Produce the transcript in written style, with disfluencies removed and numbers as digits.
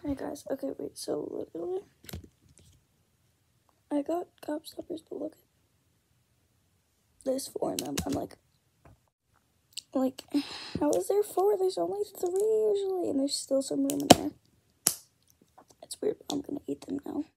Hey guys, okay, wait, so literally, I got gobstoppers, but look, there's 4 in them. I'm like, how is there 4? There's only 3 usually, and there's still some room in there. It's weird, but I'm gonna eat them now.